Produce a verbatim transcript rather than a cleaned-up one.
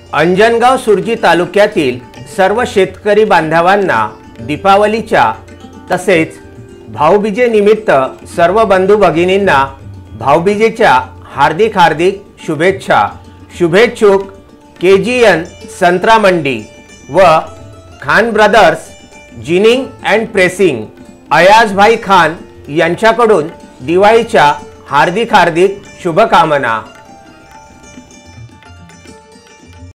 अंजनगाव सुरजी तालुक्यातील सर्व शेतकरी बांधवांना दीपावलीच्या तसेच भाऊबीजेनिमित्त सर्व बंधू भगिनींना भाऊबीजेच्या हार्दिक हार्दिक शुभेच्छा। शुभेच्छुक केजीएन संत्रा मंडी व Khan brothers ginning and pressing Ayaz भाई खान यांच्याकडून दिवाळीच्या हार्दिक हार्दिक शुभकामना।